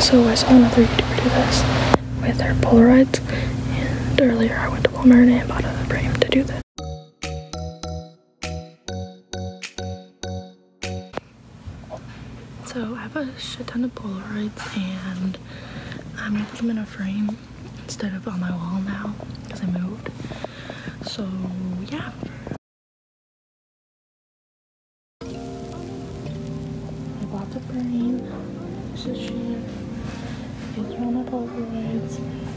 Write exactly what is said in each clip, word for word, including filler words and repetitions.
also, I saw another YouTuber do this with their Polaroids, and earlier I went to Walmart and bought a frame to do this. So I have a shit ton of Polaroids, and I'm gonna put them in a frame instead of on my wall now because I moved. So yeah. I bought the frame. This is shit. These are all my Polaroids.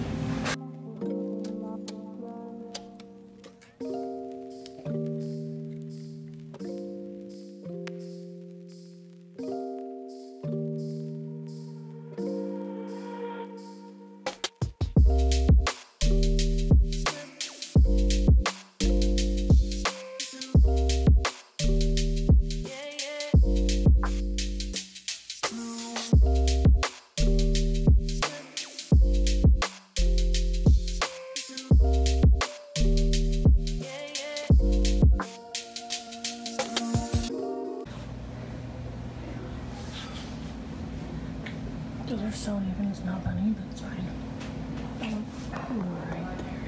Those are so even, it's not funny, but it's fine. Oh, right there.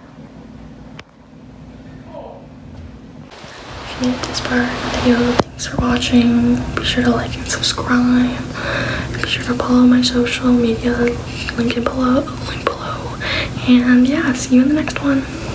If you like this part of the video, thanks for watching. Be sure to like and subscribe. Be sure to follow my social media, link in below, link below. And yeah, see you in the next one.